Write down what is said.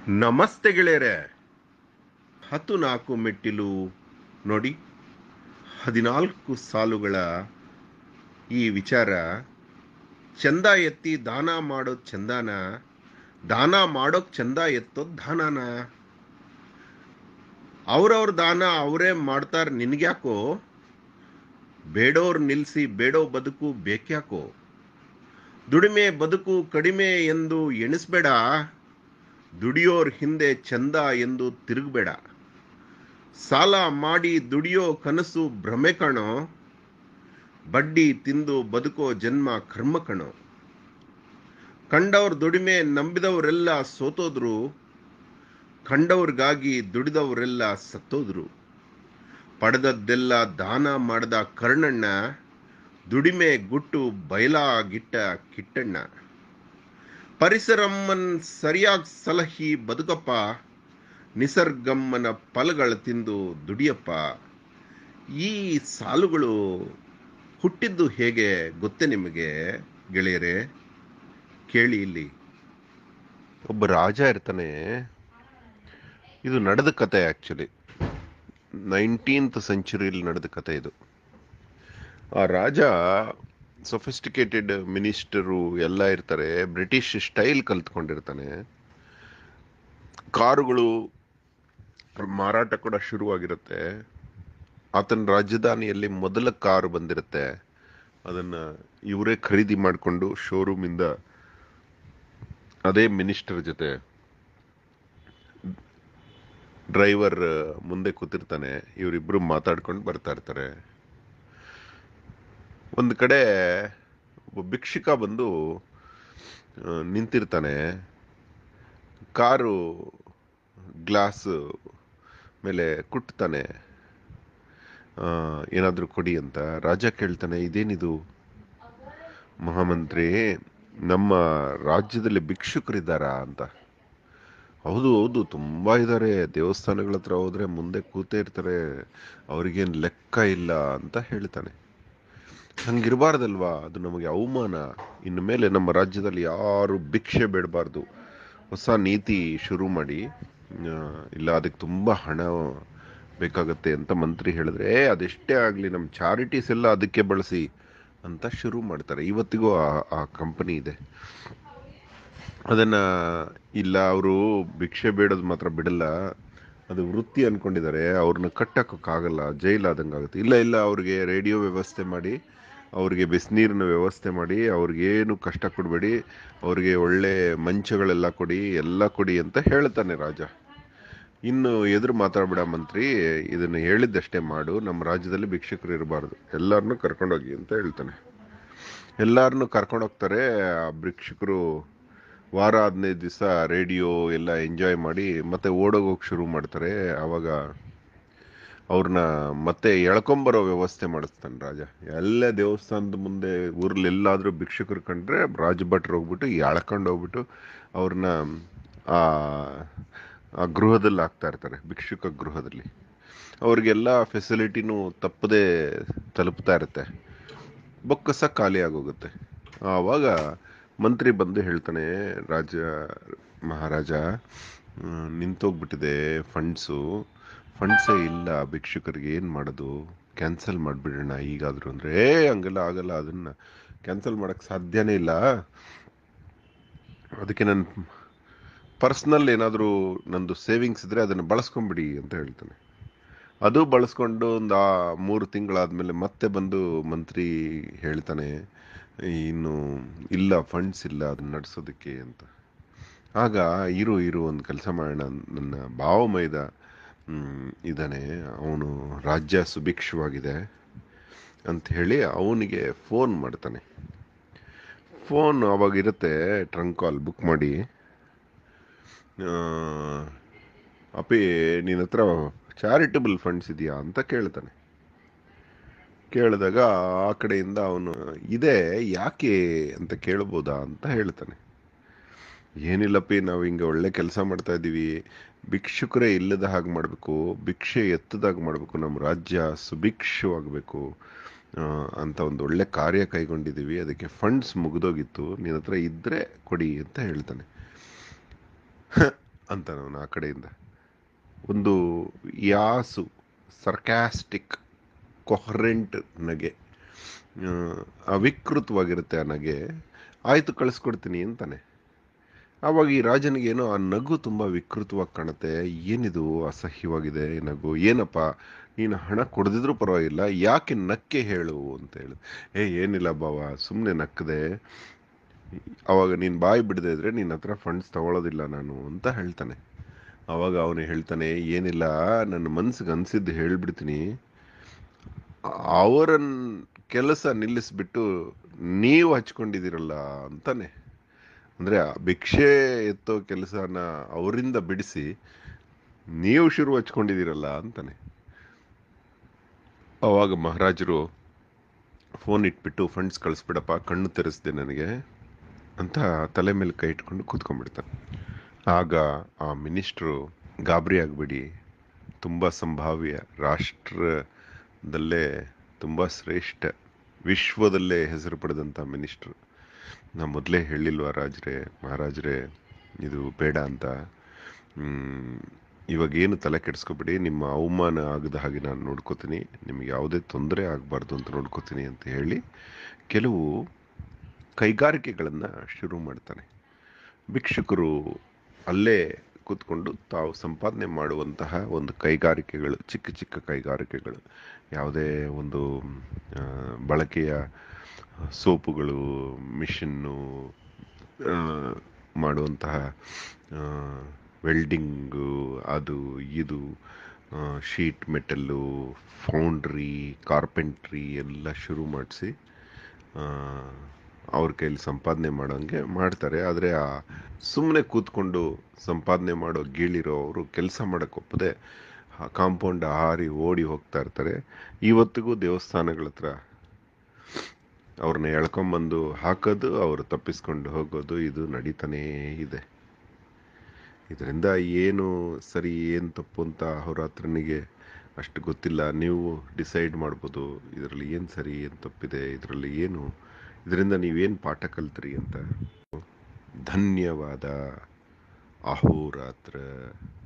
ನಮಸ್ತೆ ಗೆಳೆಯರೆ. 14 ಮೆಟ್ಟಿಲು ನೋಡಿ, 14 ಸಾಲುಗಳ ಈ ವಿಚಾರ. ಚಂದ ಎತ್ತಿ ದಾನ ಮಾಡೋದು ಚಂದಾನ, ದಾನ ಮಾಡೋಕ್ ಚಂದ ಎತ್ತೋದು ದಾನನ. ಅವ್ರವ್ರ ದಾನ ಅವರೇ ಮಾಡ್ತಾರೆ, ನಿನ್ಗ್ಯಾಕೋ? ಬೇಡೋರ್ ನಿಲ್ಲಿಸಿ ಬೇಡೋ ಬದುಕು ಬೇಕ್ಯಾಕೋ? ದುಡಿಮೆ ಬದುಕು ಕಡಿಮೆ ಎಂದು ಎಣಿಸ್ಬೇಡ, ದುಡಿಯೋರ್ ಹಿಂದೆ ಚಂದ ಎಂದು ತಿರುಗಬೇಡ. ಸಾಲ ಮಾಡಿ ದುಡಿಯೋ ಕನಸು ಭ್ರಮೆ ಕಣೋ, ಬಡ್ಡಿ ತಿಂದು ಬದುಕೋ ಜನ್ಮ ಕರ್ಮ ಕಣೋ. ಕಂಡವ್ರ ದುಡಿಮೆ ನಂಬಿದವರೆಲ್ಲ ಸೋತೋದ್ರು, ಕಂಡವ್ರಿಗಾಗಿ ದುಡಿದವರೆಲ್ಲ ಸತ್ತೋದ್ರು. ಪಡೆದದ್ದೆಲ್ಲ ದಾನ ಮಾಡದ ಕರ್ಣಣ್ಣ, ದುಡಿಮೆ ಗುಟ್ಟು ಬಯಲಾಗಿಟ್ಟ ಕಿಟ್ಟಣ್ಣ. ಪರಿಸರಮ್ಮನ್ ಸರಿಯಾಗಿ ಸಲಹಿ ಬದುಕಪ್ಪ, ನಿಸರ್ಗಮ್ಮನ ಫಲಗಳ ತಿಂದು ದುಡಿಯಪ್ಪ. ಈ ಸಾಲುಗಳು ಹುಟ್ಟಿದ್ದು ಹೇಗೆ ಗೊತ್ತೇ ನಿಮಗೆ ಗೆಳೆಯರೆ? ಕೇಳಿ ಇಲ್ಲಿ. ಒಬ್ಬ ರಾಜ ಇರ್ತಾನೆ. ಇದು ನಡೆದ ಕತೆ, ಆಕ್ಚುಲಿ 19th ಸೆಂಚುರಿಯಲ್ಲಿ ನಡೆದ ಕತೆ ಇದು. ಆ ರಾಜ ಸೊಫಿಸ್ಟಿಕೇಟೆಡ್ ಮಿನಿಸ್ಟರು ಎಲ್ಲ ಇರ್ತಾರೆ, ಬ್ರಿಟಿಷ್ ಸ್ಟೈಲ್ ಕಲ್ತ್ಕೊಂಡಿರ್ತಾನೆ. ಕಾರುಗಳು ಮಾರಾಟ ಕೂಡ ಶುರುವಾಗಿರುತ್ತೆ. ಆತನ ರಾಜಧಾನಿಯಲ್ಲಿ ಮೊದಲ ಕಾರು ಬಂದಿರುತ್ತೆ. ಅದನ್ನ ಇವರೇ ಖರೀದಿ ಮಾಡಿಕೊಂಡು ಶೋರೂಮಿಂದ ಅದೇ ಮಿನಿಸ್ಟರ್ ಜೊತೆ ಡ್ರೈವರ್ ಮುಂದೆ ಕೂತಿರ್ತಾನೆ. ಇವರಿಬ್ರು ಮಾತಾಡ್ಕೊಂಡು ಬರ್ತಾ ಇರ್ತಾರೆ. ಒಂದು ಕಡೆ ಒಬ್ಬ ಭಿಕ್ಷುಕ ಬಂದು ನಿಂತಿರ್ತಾನೆ. ಕಾರು ಗ್ಲಾಸ್ ಮೇಲೆ ಕುಟ್ತಾನೆ, ಏನಾದರೂ ಕೊಡಿ ಅಂತ. ರಾಜ ಕೇಳ್ತಾನೆ, ಇದೇನಿದು? ಮಹಾಮಂತ್ರಿ, ನಮ್ಮ ರಾಜ್ಯದಲ್ಲಿ ಭಿಕ್ಷುಕರಿದ್ದಾರಾ ಅಂತ. ಹೌದು ಹೌದು, ತುಂಬ ಇದ್ದಾರೆ. ದೇವಸ್ಥಾನಗಳ ಹತ್ರ ಹೋದ್ರೆ ಮುಂದೆ ಕೂತೇ ಇರ್ತಾರೆ, ಅವ್ರಿಗೇನು ಲೆಕ್ಕ ಇಲ್ಲ ಅಂತ ಹೇಳ್ತಾನೆ. ಹಂಗಿರಬಾರ್ದಲ್ವಾ? ಅದು ನಮಗೆ ಅವಮಾನ. ಇನ್ನು ಮೇಲೆ ನಮ್ಮ ರಾಜ್ಯದಲ್ಲಿ ಯಾರು ಭಿಕ್ಷೆ ಬೇಡಬಾರ್ದು. ಹೊಸ ನೀತಿ ಶುರು ಮಾಡಿ, ಇಲ್ಲ ಅದಕ್ಕೆ ತುಂಬ ಹಣ ಬೇಕಾಗತ್ತೆ ಅಂತ ಮಂತ್ರಿ ಹೇಳಿದ್ರೆ, ಅದೆಷ್ಟೇ ಆಗಲಿ ನಮ್ಮ ಚಾರಿಟೀಸ್ ಎಲ್ಲ ಅದಕ್ಕೆ ಬಳಸಿ ಅಂತ ಶುರು ಮಾಡ್ತಾರೆ. ಇವತ್ತಿಗೂ ಆ ಕಂಪನಿ ಇದೆ. ಅದನ್ನು ಇಲ್ಲ, ಅವರು ಭಿಕ್ಷೆ ಬೇಡೋದು ಮಾತ್ರ ಬಿಡಲ್ಲ, ಅದು ವೃತ್ತಿ ಅಂದ್ಕೊಂಡಿದ್ದಾರೆ, ಅವ್ರನ್ನ ಕಟ್ಟಕ್ಕಾಗಲ್ಲ, ಜೈಲಾದಂಗೆ ಆಗುತ್ತೆ. ಇಲ್ಲ ಇಲ್ಲ, ಅವ್ರಿಗೆ ರೇಡಿಯೋ ವ್ಯವಸ್ಥೆ ಮಾಡಿ, ಅವ್ರಿಗೆ ಬಿಸಿನೀರಿನ ವ್ಯವಸ್ಥೆ ಮಾಡಿ, ಅವ್ರಿಗೇನು ಕಷ್ಟ ಕೊಡಬೇಡಿ, ಅವ್ರಿಗೆ ಒಳ್ಳೆ ಮಂಚಗಳೆಲ್ಲ ಕೊಡಿ, ಎಲ್ಲ ಕೊಡಿ ಅಂತ ಹೇಳ್ತಾನೆ ರಾಜ. ಇನ್ನು ಎದುರು ಮಾತಾಡ್ಬೇಡ ಮಂತ್ರಿ, ಇದನ್ನು ಹೇಳಿದ್ದಷ್ಟೇ ಮಾಡು, ನಮ್ಮ ರಾಜ್ಯದಲ್ಲಿ ಭಿಕ್ಷುಕರು ಇರಬಾರ್ದು, ಎಲ್ಲರನ್ನೂ ಕರ್ಕೊಂಡೋಗಿ ಅಂತ ಹೇಳ್ತಾನೆ. ಎಲ್ಲರನ್ನೂ ಕರ್ಕೊಂಡೋಗ್ತಾರೆ. ಆ ಭಿಕ್ಷುಕರು ವಾರ 15 ದಿವಸ ರೇಡಿಯೋ ಎಲ್ಲ ಎಂಜಾಯ್ ಮಾಡಿ ಮತ್ತೆ ಓಡೋಗೋಕೆ ಶುರು ಮಾಡ್ತಾರೆ. ಆವಾಗ ಅವ್ರನ್ನ ಮತ್ತೆ ಎಳ್ಕೊಂಬರೋ ವ್ಯವಸ್ಥೆ ಮಾಡಿಸ್ತಾನೆ ರಾಜ. ಎಲ್ಲ ದೇವಸ್ಥಾನದ ಮುಂದೆ ಊರ್ಲೆಲ್ಲಾದರೂ ಭಿಕ್ಷುಕರು ಕಂಡ್ರೆ ರಾಜಭಟ್ರು ಹೋಗ್ಬಿಟ್ಟು ಎಳ್ಕೊಂಡು ಹೋಗ್ಬಿಟ್ಟು ಅವ್ರನ್ನ ಆ ಗೃಹದಲ್ಲಿ ಹಾಕ್ತಾ ಇರ್ತಾರೆ, ಭಿಕ್ಷುಕ ಗೃಹದಲ್ಲಿ. ಅವ್ರಿಗೆಲ್ಲ ಫೆಸಿಲಿಟಿನೂ ತಪ್ಪದೇ ತಲುಪ್ತಾ ಇರುತ್ತೆ. ಬೊಕ್ಕಸ ಖಾಲಿ ಆಗೋಗುತ್ತೆ. ಆವಾಗ ಮಂತ್ರಿ ಬಂದು ಹೇಳ್ತಾನೆ, ಮಹಾರಾಜ, ನಿಂತೋಗ್ಬಿಟ್ಟಿದೆ ಫಂಡ್ಸೇ ಇಲ್ಲ ಭಿಕ್ಷುಕರಿಗೆ, ಏನು ಮಾಡೋದು? ಕ್ಯಾನ್ಸಲ್ ಮಾಡಿಬಿಡೋಣ ಈಗಾದರೂ ಅಂದರೆ, ಹಂಗೆಲ್ಲ ಆಗಲ್ಲ, ಅದನ್ನು ಕ್ಯಾನ್ಸಲ್ ಮಾಡೋಕ್ಕೆ ಸಾಧ್ಯನೇ ಇಲ್ಲ. ಅದಕ್ಕೆ ನನ್ನ ಪರ್ಸ್ನಲ್ ಏನಾದರೂ ನಂದು ಸೇವಿಂಗ್ಸ್ ಇದ್ದರೆ ಅದನ್ನು ಬಳಸ್ಕೊಂಬಿಡಿ ಅಂತ ಹೇಳ್ತಾನೆ. ಅದು ಬಳಸ್ಕೊಂಡು ಒಂದು 3 ತಿಂಗಳಾದಮೇಲೆ ಮತ್ತೆ ಬಂದು ಮಂತ್ರಿ ಹೇಳ್ತಾನೆ, ಇನ್ನು ಇಲ್ಲ, ಫಂಡ್ಸ್ ಇಲ್ಲ ಅದನ್ನ ನಡೆಸೋದಕ್ಕೆ ಅಂತ. ಆಗ ಇರು ಒಂದು ಕೆಲಸ ಮಾಡೋಣ, ನನ್ನ ಭಾವಮೈದ ಇದ್ದಾನೆ, ಅವನು ರಾಜ್ಯ ಸುಭಿಕ್ಷವಾಗಿದೆ ಅಂತ ಹೇಳಿ ಅವನಿಗೆ ಫೋನ್ ಮಾಡ್ತಾನೆ. ಫೋನ್ ಅವಾಗಿರುತ್ತೆ, ಟ್ರಂಕ್ ಕಾಲ್ ಬುಕ್ ಮಾಡಿ, ಅಪ್ಪಿ ನಿನ್ನ ಹತ್ರ ಚಾರಿಟಬಲ್ ಫಂಡ್ಸ್ ಇದೆಯಾ ಅಂತ ಕೇಳ್ತಾನೆ. ಕೇಳಿದಾಗ ಆ ಕಡೆಯಿಂದ ಅವನು ಇದೆ, ಯಾಕೆ ಅಂತ ಕೇಳ್ಬೋದಾ ಅಂತ ಹೇಳ್ತಾನೆ. ಏನಿಲ್ಲಪ್ಪಿ, ನಾವು ಹಿಂಗೆ ಒಳ್ಳೆ ಕೆಲಸ ಮಾಡ್ತಾ ಇದ್ದೀವಿ, ಭಿಕ್ಷುಕರೇ ಇಲ್ಲದ ಹಾಗೆ ಮಾಡಬೇಕು, ಭಿಕ್ಷೆ ಎತ್ತದಾಗ ಮಾಡಬೇಕು, ನಮ್ಮ ರಾಜ್ಯ ಸುಭಿಕ್ಷವಾಗಬೇಕು ಅಂತ ಒಂದು ಒಳ್ಳೆ ಕಾರ್ಯ ಕೈಗೊಂಡಿದ್ದೀವಿ, ಅದಕ್ಕೆ ಫಂಡ್ಸ್ ಮುಗಿದೋಗಿತ್ತು, ನಿನ್ನ ಹತ್ರ ಇದ್ದರೆ ಕೊಡಿ ಅಂತ ಹೇಳ್ತಾನೆ. ಅಂತ ಅವನು ಆ ಕಡೆಯಿಂದ ಒಂದು ಯಾಸು ಸರ್ಕ್ಯಾಸ್ಟಿಕ್ ಕೊಹರೆಂಟ್ ನಗೆ, ಆ, ಅವಿಕೃತವಾಗಿರುತ್ತೆ ಆ ನಗೆ. ಆಯ್ತು ಕಳಿಸ್ಕೊಡ್ತೀನಿ ಅಂತಾನೆ. ಆವಾಗ ಈ ರಾಜನಿಗೆ ಏನೋ ಆ ನಗು ತುಂಬ ವಿಕೃತವಾಗಿ ಕಾಣುತ್ತೆ. ಏನಿದು ಅಸಹ್ಯವಾಗಿದೆ ಈ ನಗು, ಏನಪ್ಪ ನೀನು ಹಣ ಕೊಡದಿದ್ರೂ ಪರವಾಗಿಲ್ಲ, ಯಾಕೆ ನಕ್ಕೆ ಹೇಳು ಅಂತ ಹೇಳು. ಏನಿಲ್ಲ ಬಾವ, ಸುಮ್ಮನೆ ನಕ್ಕದೆ. ಅವಾಗ ನೀನು ಬಾಯಿ ಬಿಡದೆ ಇದ್ರೆ ನಿನ್ನ ಹತ್ರ ಫಂಡ್ಸ್ ತಗೊಳ್ಳೋದಿಲ್ಲ ನಾನು ಅಂತ ಹೇಳ್ತಾನೆ. ಅವಾಗ ಅವನು ಹೇಳ್ತಾನೆ, ಏನಿಲ್ಲ, ನನ್ನ ಮನ್ಸಿಗೆ ಅನ್ಸಿದ್ದು ಹೇಳ್ಬಿಡ್ತೀನಿ. ಅವರನ್ ಕೆಲಸ ನಿಲ್ಲಿಸ್ಬಿಟ್ಟು ನೀವು ಹಚ್ಕೊಂಡಿದ್ದೀರಲ್ಲ ಅಂತಾನೆ. ಅಂದ್ರೆ ಆ ಭಿಕ್ಷೆ ಎತ್ತೋ ಕೆಲಸನ ಅವರಿಂದ ಬಿಡಿಸಿ ನೀವು ಶುರು ಹಚ್ಕೊಂಡಿದ್ದೀರಲ್ಲ ಅಂತಾನೆ. ಅವಾಗ ಮಹಾರಾಜರು ಫೋನ್ ಇಟ್ಬಿಟ್ಟು, ಫಂಡ್ಸ್ ಕಳಿಸ್ಬಿಡಪ್ಪ, ಕಣ್ಣು ತೆರೆಸ್ದೆ ನನಗೆ ಅಂತ ತಲೆ ಮೇಲೆ ಕೈ ಇಟ್ಕೊಂಡು ಕೂತ್ಕೊಂಡ್ಬಿಡ್ತಾನೆ. ಆಗ ಆ ಮಿನಿಸ್ಟ್ರು, ಗಾಬರಿ ಆಗಬೇಡಿ, ತುಂಬ ಸಂಭಾವ್ಯ, ರಾಷ್ಟ್ರದಲ್ಲೇ ತುಂಬ ಶ್ರೇಷ್ಠ, ವಿಶ್ವದಲ್ಲೇ ಹೆಸರು ಪಡೆದಂಥ ಮಿನಿಸ್ಟ್ರು. ನಾ ಮೊದಲೇ ಹೇಳಿಲ್ವಾ ಮಹಾರಾಜರೇ ಇದು ಬೇಡ ಅಂತ. ಇವಾಗೇನು ತಲೆ ಕೆಡಿಸ್ಕೊಬೇಡಿ, ನಿಮ್ಮ ಅವಮಾನ ಆಗದ ಹಾಗೆ ನಾನು ನೋಡ್ಕೋತೀನಿ, ನಿಮಗೆ ಯಾವುದೇ ತೊಂದರೆ ಆಗಬಾರ್ದು ಅಂತ ನೋಡ್ಕೋತೀನಿ ಅಂತ ಹೇಳಿ ಕೆಲವು ಕೈಗಾರಿಕೆಗಳನ್ನು ಶುರು ಮಾಡ್ತಾನೆ. ಭಿಕ್ಷುಕರು ಅಲ್ಲೇ ಕೂತ್ಕೊಂಡು ತಾವು ಸಂಪಾದನೆ ಮಾಡುವಂತಹ ಒಂದು ಕೈಗಾರಿಕೆಗಳು, ಚಿಕ್ಕ ಚಿಕ್ಕ ಕೈಗಾರಿಕೆಗಳು, ಯಾವುದೇ ಒಂದು ಬಳಕೆಯ ಸೋಪುಗಳು, ಮಿಷನ್ನು, ಮಾಡುವಂತಹ ವೆಲ್ಡಿಂಗು, ಅದು ಇದು, ಶೀಟ್ ಮೆಟಲ್ಲು, ಫೌಂಡ್ರಿ, ಕಾರ್ಪೆಂಟ್ರಿ ಎಲ್ಲ ಶುರು ಮಾಡಿಸಿ ಅವ್ರ ಕೈಲಿ ಸಂಪಾದನೆ ಮಾಡೋಂಗೆ ಮಾಡ್ತಾರೆ. ಆದರೆ ಆ ಸುಮ್ಮನೆ ಕೂತ್ಕೊಂಡು ಸಂಪಾದನೆ ಮಾಡೋ ಗೀಳಿರೋ ಅವರು ಕೆಲಸ ಮಾಡೋಕ್ಕೆ ಒಪ್ಪದೆ ಕಾಂಪೌಂಡ್ ಹಾರಿ ಓಡಿ ಹೋಗ್ತಾ ಇರ್ತಾರೆ. ಇವತ್ತಿಗೂ ದೇವಸ್ಥಾನಗಳ ಹತ್ರ ಅವ್ರನ್ನ ಎಳ್ಕೊಂಬಂದು ಹಾಕೋದು, ಅವರು ತಪ್ಪಿಸ್ಕೊಂಡು ಹೋಗೋದು, ಇದು ನಡೀತಾನೇ ಇದೆ. ಇದರಿಂದ ಏನು ಸರಿ ಏನು ತಪ್ಪು ಅಂತ ಅಹೋರಾತ್ರನಿಗೆ ಅಷ್ಟು ಗೊತ್ತಿಲ್ಲ. ನೀವು ಡಿಸೈಡ್ ಮಾಡ್ಬೋದು ಇದರಲ್ಲಿ ಏನು ಸರಿ ಏನು ತಪ್ಪಿದೆ, ಇದರಿಂದ ನೀವೇನು ಪಾಠ ಕಲ್ತ್ರಿ ಅಂತ. ಧನ್ಯವಾದ. ಅಹೋರಾತ್ರ.